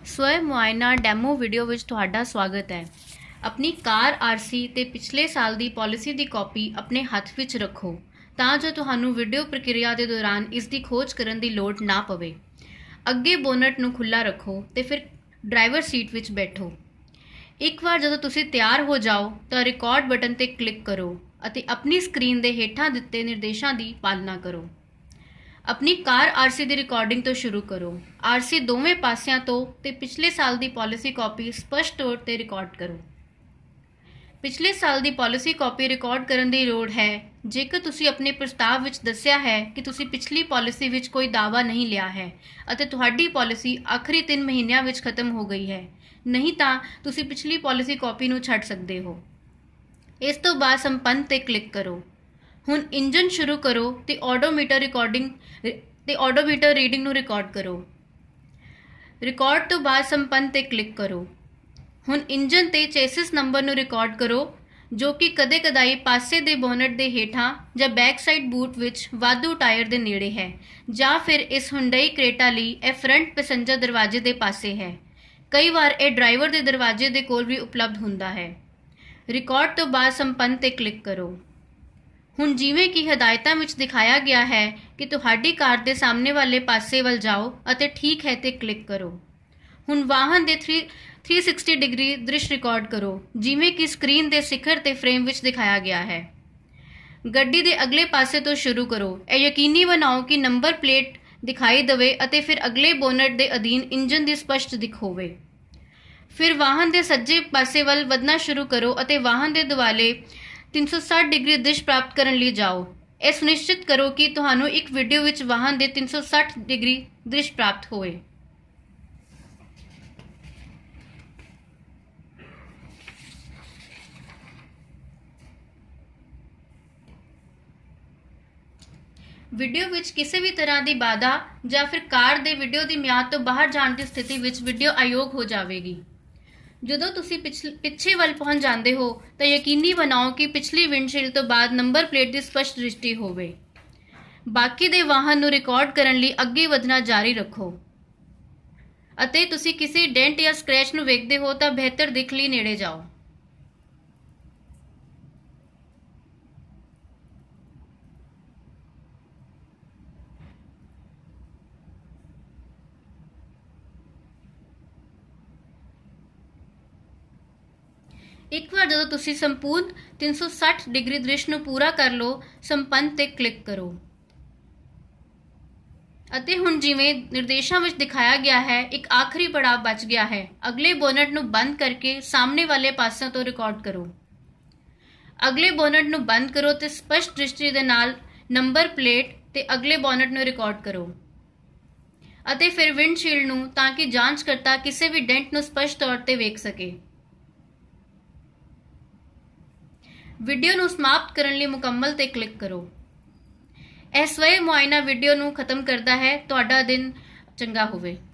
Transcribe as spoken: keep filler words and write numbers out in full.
स्वयं मुआयना demo video which तुहाडा स्वागत है। अपनी कार आरसी ते पिछले साल दी पॉलिसी दी कॉपी अपने हत्थ विच रखो तां जो तुहानू वीडियो प्रक्रिया के दौरान इस दी खोज करन दी लोड़ ना पवे। अगे बोनट नू खुला रखो ते फिर ड्राइवर सीट विच बैठो। एक बार जदों तुसीं तैयार हो जाओ तो रिकॉर्ड बटन ते क्लिक करो अते अपनी स्क्रीन दे हेठां दित्ते निर्देशां दी पालना करो। अपनी कार आरसी की रिकॉर्डिंग तो शुरू करो। आरसी दोवें पासियां तो ते पिछले साल की पॉलिसी कॉपी स्पष्ट तौर पर रिकॉर्ड करो। पिछले साल की पॉलिसी कॉपी रिकॉर्ड करने की लोड़ है जेकर तुसी अपने प्रस्ताव विच दस्सिया है कि तुसी पिछली पॉलिसी विच कोई दावा नहीं लिया है अते तुहाडी पॉलिसी आखिरी तीन महीनों विच खत्म हो गई है, नहीं तां तुसी पिछली पॉलिसी कॉपी नूं छड्ड सकदे हो। इस तो बाद संपन्न ते क्लिक करो। हुण इंजन शुरू करो ते ऑडोमीटर रिकॉर्डिंग ते ऑडोमीटर रीडिंग नूं रिकॉर्ड करो। रिकॉर्ड तो बाद संपन्न ते क्लिक करो। हुण इंजन ते चेसिस नंबर नूं रिकॉर्ड करो जो कि कदे कदाई पासे दे बोनट दे हेठां जां बैक साइड बूट विच वाधू टायर दे नेड़े है, जां फिर इस हुंडई क्रेटा लई यह फ्रंट पैसेंजर दरवाजे दे पासे है। कई बार यह ड्राइवर दे दरवाजे दे कोल भी उपलब्ध हुंदा है। रिकॉर्ड तो बाद संपन्न ते क्लिक करो। हुण जिवें कि हदायतां विच दिखाया गया है कि तुहाडी कार दे सामने वाले पासे वल जाओ अते ठीक है ते क्लिक करो। हुण वाहन दे थ्री थ्री सिक्सटी डिग्री दृश्य रिकॉर्ड करो जिवें कि स्क्रीन दे सिखर ते फ्रेम विच दिखाया गया है। गड्डी दे अगले पासे तो शुरू करो। यह यकीनी बनाओ कि नंबर प्लेट दिखाई देवे अते फिर अगले बोनट दे अधीन इंजन दी स्पष्ट दिख होवे। फिर वाहन दे सज्जे पासे वल वधना शुरू करो अते वाहन दे दुआले तीन सौ साठ डिग्री दिश प्राप्त करने लिए जाओ। यह सुनिश्चित करो कि तुहानू एक वीडियो विच वाहन दे तीन सौ साठ डिग्री दिश प्राप्त होए। वीडियो विच किसी भी तरह की बाधा या फिर कार दे वीडियो की म्याद तो बाहर जाने की स्थिति विच वीडियो अयोग हो जाएगी। जदों तुसी पिछे वल पहुंच जाते हो तो यकीनी बनाओ कि पिछली विंडशील्ड तो बाद नंबर प्लेट की स्पष्ट दृष्टि होवे। बाकी दे वाहन नूं रिकॉर्ड करने लिए अगे वधना जारी रखो अते तुसी किसी डेंट या स्क्रैच नूं वेखदे हो तो बेहतर दिख लई नेड़े जाओ। एक बार जदों तुसी संपूर्ण तीन सौ साठ डिग्री दृश्य नूं पूरा कर लो, संपन्न ते क्लिक करो अते हुण जिवें निर्देशां विच दिखाया गया है एक आखिरी पड़ाव बच गया है। अगले बोनट नूं बंद करके सामने वाले पासों तो रिकॉर्ड करो। अगले बोनट नूं बंद करो ते स्पष्ट दृष्टि दे नाल नंबर प्लेट ते अगले बोनट नूं रिकॉर्ड करो अते फिर विंडशील्ड नूं ताकि जांचकर्ता किसी भी डेंट नूं स्पष्ट तौर ते वेख सके। वीडियो नूं समाप्त करने लिए मुकम्मल ते क्लिक करो। यह स्वयं मुआयना वीडियो नूं खत्म करता है। तुहाडा दिन चंगा होवे।